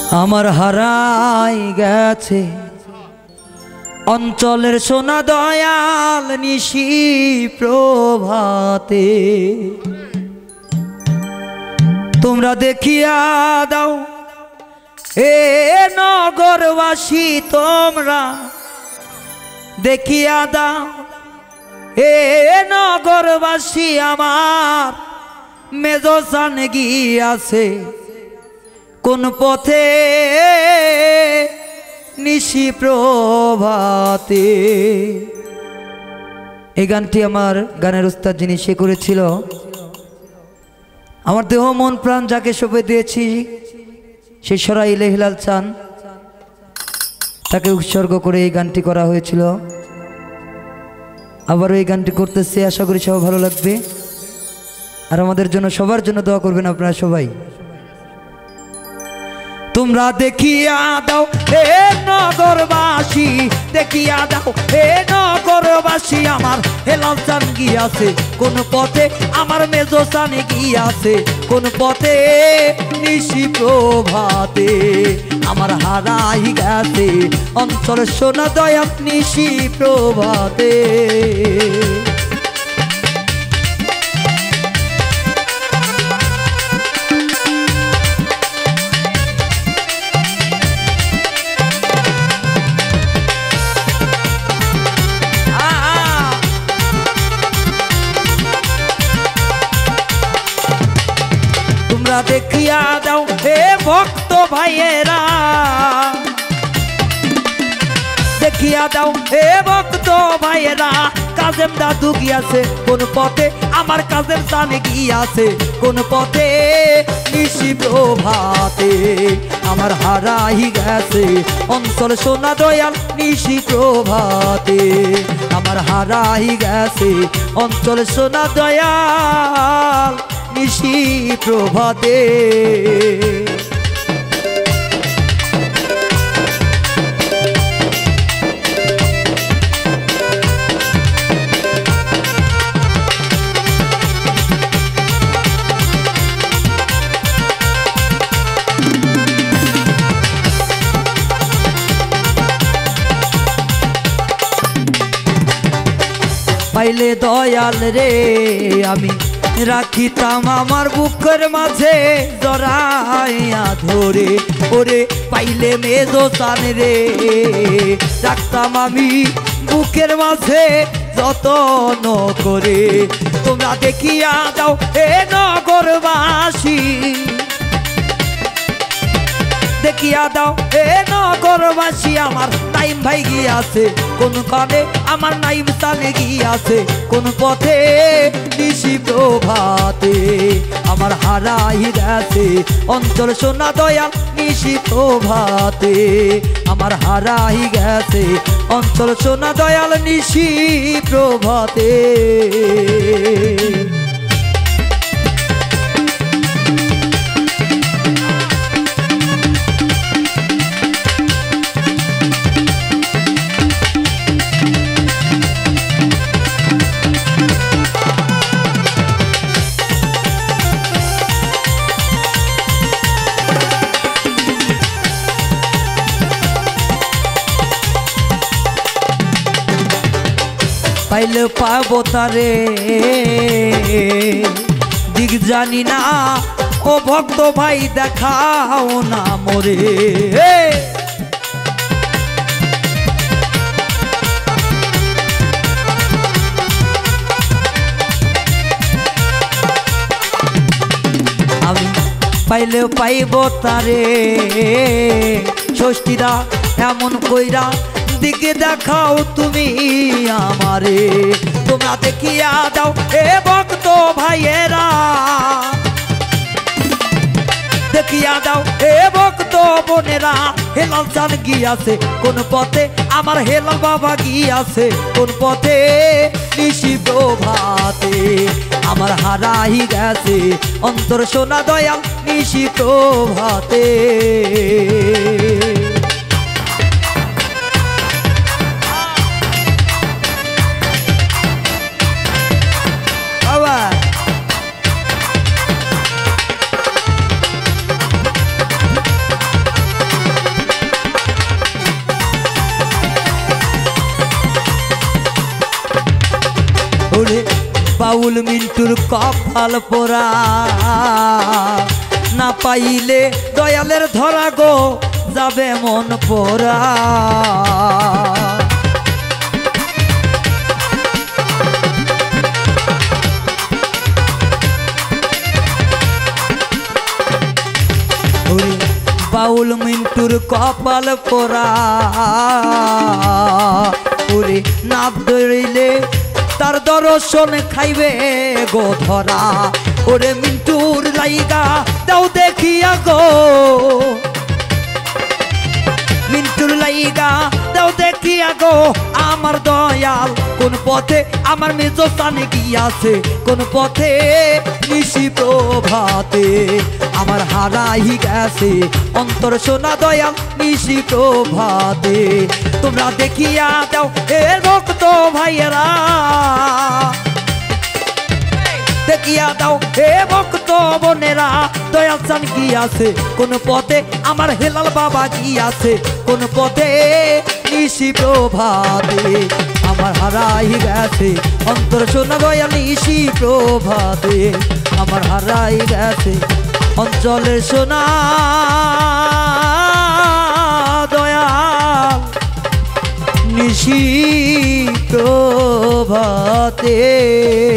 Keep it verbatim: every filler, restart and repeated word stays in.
আমার হারাই গেছে অঞ্চলের সোনা দয়াল নিশি প্রভাতে। তোমরা দেখিয়া দাও এ নগরবাসী, তোমরা দেখিয়া দাও এ নগরবাসী, আমার মেজসান গিয়াছে কোন পথে নিশি প্রভাতে। এই গানটি আমার গানের উস্তাদ যিনি সে করেছিল, আমার দেহ মন প্রাণ যাকে সঁপে দিয়েছি সেই সরাইলে হিলাল চান, তাকে উৎসর্গ করে এই গানটি করা হয়েছিল। আবারও এই গানটি করতেছি, আশা করি সবাই ভালো লাগবে। আর আমাদের জন্য সবার জন্য দোয়া করবেন আপনারা সবাই। তোমরা দেখিয়া দাও হে নগরবাসী, দেখিয়া দাও হে নগরবাসী, আমার হেলাল চান গিয়াছে কোন পথে, আমার মেজসান গিয়াছে কোন পথে নিশি প্রভাতে। আমার হারাই গেছে অঞ্চল সোনা দয়াল নিশি প্রভাতে। তোমরা দেখিয়া দাও হে ভক্ত ভাইয়েরা, দেখিয়া দাও হে ভক্ত ভাইয়েরা, কাজেম দাদু গিয়াছে কোন পথে, আমার কাজেম চানে গিয়াছে কোন পথে নিশি প্রভাতে। আমার হারাই গেছে অঞ্চল সোনা দয়াল নিশি প্রভাতে। আমার হারাই গেছে অঞ্চল সোনা দয়াল নিশি প্রভাতে। পাইলে দয়াল রে আমি রাখিতাম আমার বুকের মাঝে জড়াইয়া ধরে, ওরে পাইলে মেজসান রে রাখতাম আমি বুকের মাঝে যতন করে। তোমরা দেখিয়া দাও হে নগরবাসী, দেখিয়া দাও হে নগরবাসী, আমার নাইম ভাই গিয়াছে কোন কানে, আমার নাইম চানে গিয়াছে কোন পথে নিশি প্রভাতে। আমার হারাই গেছে অঞ্চল সোনা দয়াল নিশি প্রভাতে। আমার হারাই গেছে অঞ্চল সোনা দয়াল নিশি প্রভাতে। পাইলে পাবো তারে দিক জানি না, ও ভক্ত ভাই দেখাও না মোরে। আমি পাইলে পাইব তারে ষষ্ঠীরা এমন কইরা দিকে দেখাও তুমি আমারে। তোমরা দেখিয়া দাও হে ভক্ত ভাইয়েরা, দেখিয়া দাও হে ভক্ত বোনেরা, হেলাল চান গিয়াছে কোন পথে, আমার হেলাল বাবা গিয়াছে কোন পথে নিশি প্রভাতে। আমার হারাই গেছে অন্তর সোনা দয়াল নিশি প্রভাতে। বাউল মিন্টুর কপাল পোড়া না পাইলে দয়ালের ধরা গো যাবে মন পোড়া বাউল মিন্টুর কপাল পোড়া ওরে না ধরিলে তার দর্শন খাইবে গো ধরা ওরে মিন্টুর লাইগা দাও দেখিয়া গো মিন্টুর লাইগা দাও দেখিয়া গো আমার দয়াল কোন পথে আমার মেজো স্থানে গিয়াছে কোন পথে নিশি প্রভাতে আমার হারাই গেছে অন্তর সোনা দয়াল নিশি প্রভাতে তোমরা দেখিয়া দাও এ রক্ত ভাইয়েরা দেখিয়া দাও হে ভক্ত বোনেরা দয়াল চান গিয়াছে কোন পথে আমার হেলাল বাবা গিয়াছে কোন পথে নিশি প্রভাতে আমার হারাই গেছে অন্তর সোনা দয়াল নিশি প্রভাতে আমার হারাই গেছে অঞ্চলের সোনা দয়াল নিশি প্রভাতে।